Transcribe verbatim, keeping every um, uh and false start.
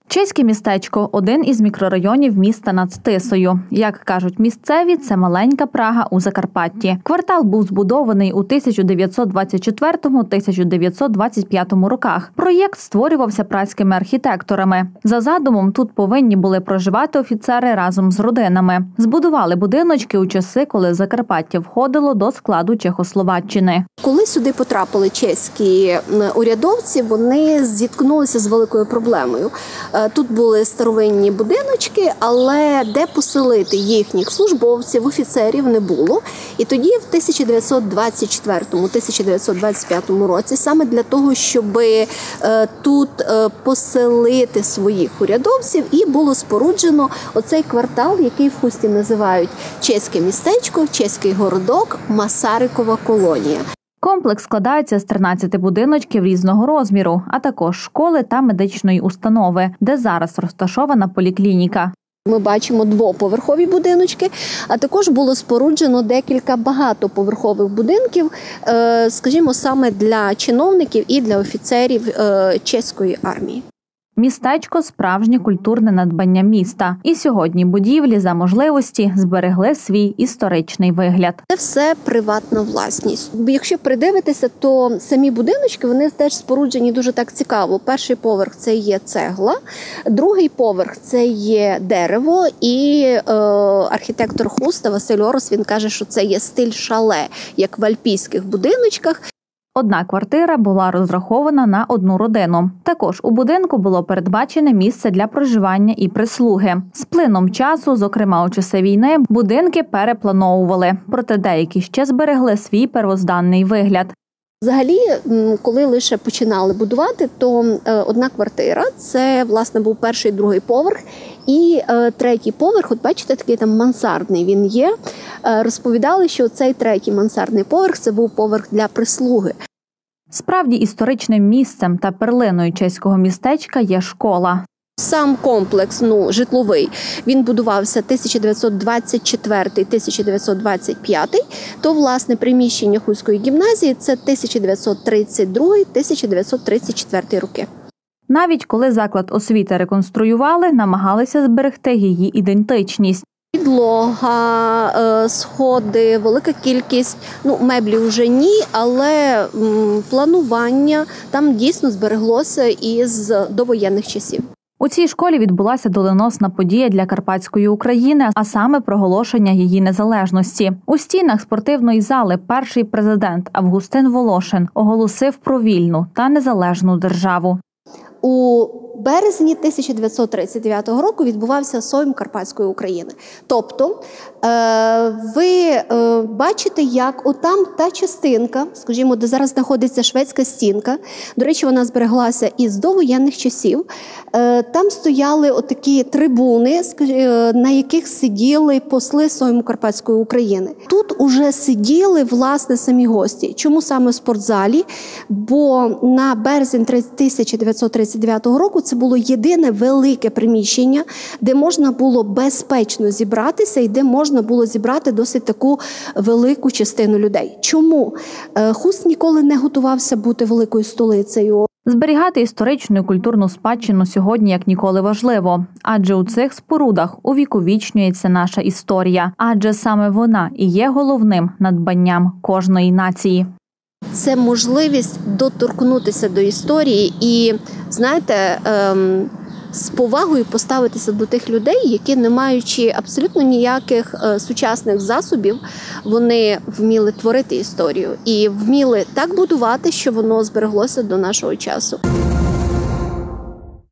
Чеське містечко – один із мікрорайонів міста над Тисою. Як кажуть місцеві, це маленька Прага у Закарпатті. Квартал був збудований у тисяча дев'ятсот двадцять четвертому - тисяча дев'ятсот двадцять п'ятому роках. Проєкт створювався празькими архітекторами. За задумом, тут повинні були проживати офіцери разом з родинами. Збудували будиночки у часи, коли Закарпаття входило до складу Чехословаччини. Коли сюди потрапили чеські урядовці, вони зіткнулися з великою проблемою. Тут були старовинні будиночки, але де поселити їхніх службовців, офіцерів не було. І тоді в тисяча дев'ятсот двадцять четвертому - тисяча дев'ятсот двадцять п'ятому році саме для того, щоб тут поселити своїх урядовців, і було споруджено оцей квартал, який в Хусті називають Чеське містечко, Чеський городок, Масарикова колонія. Комплекс складається з тринадцяти будиночків різного розміру, а також школи та медичної установи, де зараз розташована поліклініка. Ми бачимо двоповерхові будиночки, а також було споруджено декілька багатоповерхових будинків, скажімо, саме для чиновників і для офіцерів чеської армії. Містечко – справжнє культурне надбання міста. І сьогодні будівлі за можливості зберегли свій історичний вигляд. Це все приватна власність. Якщо придивитися, то самі будиночки, вони теж споруджені дуже так цікаво. Перший поверх – це є цегла, другий поверх – це є дерево, і е, архітектор Хуста Василь Орос, він каже, що це є стиль шале, як в альпійських будиночках. Одна квартира була розрахована на одну родину. Також у будинку було передбачене місце для проживання і прислуги. З плином часу, зокрема у часи війни, будинки переплановували, проте деякі ще зберегли свій первозданний вигляд. Взагалі, коли лише починали будувати, то одна квартира – це, власне, був перший, другий поверх. І е, третій поверх, от бачите, такий там мансардний він є. Е, розповідали, що цей третій мансардний поверх – це був поверх для прислуги. Справді історичним місцем та перлиною чеського містечка є школа. Сам комплекс, ну, житловий, він будувався тисяча дев'ятсот двадцять четвертий - тисяча дев'ятсот двадцять п'ятий, то, власне, приміщення Хуської гімназії – це тисяча дев'ятсот тридцять другий - тисяча дев'ятсот тридцять четвертий роки. Навіть коли заклад освіти реконструювали, намагалися зберегти її ідентичність. Підлога, сходи, велика кількість, ну, меблів вже ні, але м, планування там дійсно збереглося із довоєнних часів. У цій школі відбулася доленосна подія для Карпатської України, а саме проголошення її незалежності. У стінах спортивної зали перший президент Августин Волошин оголосив про вільну та незалежну державу. У березні тисяча дев'ятсот тридцять дев'ятого року відбувався Сойм Карпатської України. Тобто, ви бачите, як отам та частинка, скажімо, де зараз знаходиться шведська стінка, до речі, вона збереглася із довоєнних часів, там стояли отакі трибуни, на яких сиділи посли Сойму Карпатської України. Тут уже сиділи, власне, самі гості. Чому саме в спортзалі? Бо на березень тисяча дев'ятсот тридцять дев'ятого року це було єдине велике приміщення, де можна було безпечно зібратися і де можна було зібрати досить таку велику частину людей. Чому? Хуст ніколи не готувався бути великою столицею. Зберігати історичну і культурну спадщину сьогодні як ніколи важливо, адже у цих спорудах увіковічнюється наша історія, адже саме вона і є головним надбанням кожної нації. Це можливість доторкнутися до історії і, знаєте, ем, з повагою поставитися до тих людей, які, не маючи абсолютно ніяких е, сучасних засобів, вони вміли творити історію і вміли так будувати, що воно збереглося до нашого часу.